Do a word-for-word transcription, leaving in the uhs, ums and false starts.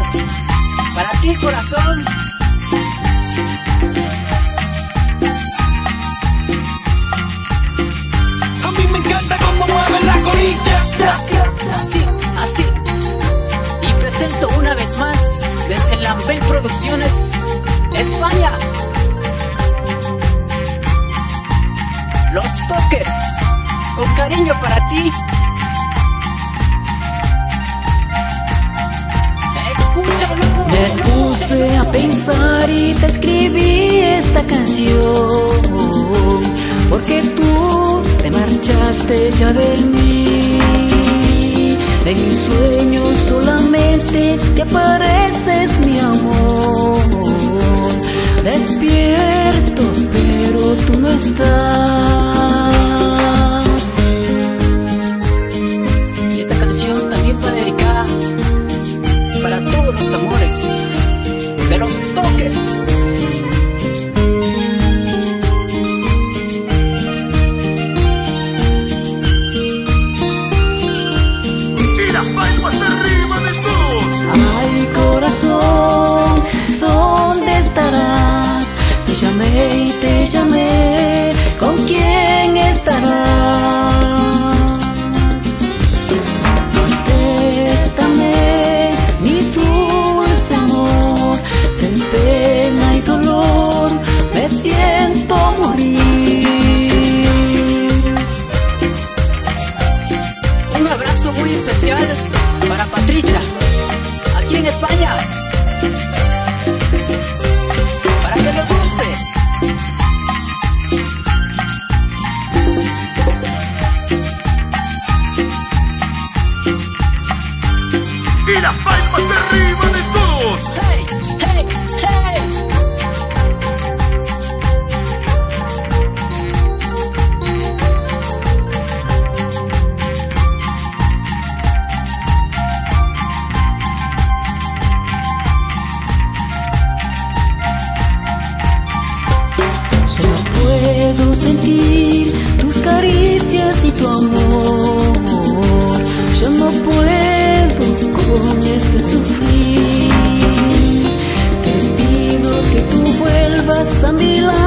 Para ti, corazón. A mí me encanta cómo mueve la colita. Así, así, así. Y presento una vez más desde Lambel Producciones, España, Los Toques, con cariño para ti. Escúchalo. Me puse a pensar y te escribí esta canción, porque tú te marchaste ya de mí. En mis sueños solamente te apareces, mi amor. Despierto, pero tú no estás. Y esta canción también va dedicada para todos los amores de Los Toques. Ay, corazón, ¿dónde estarás? Te llamé y te llamé, ¿con quién estarás? Contéstame, mi dulce amor, de pena y dolor me siento morir. Un abrazo muy especial para Patricia, aquí en España, para que lo dulce. Y las palmas arriba de todos. ¡Hey, hey, hey! Solo puedo sentir tus caricias y tu amor. Yo no puedo con este sufrir. Te pido que tú vuelvas a mi lado.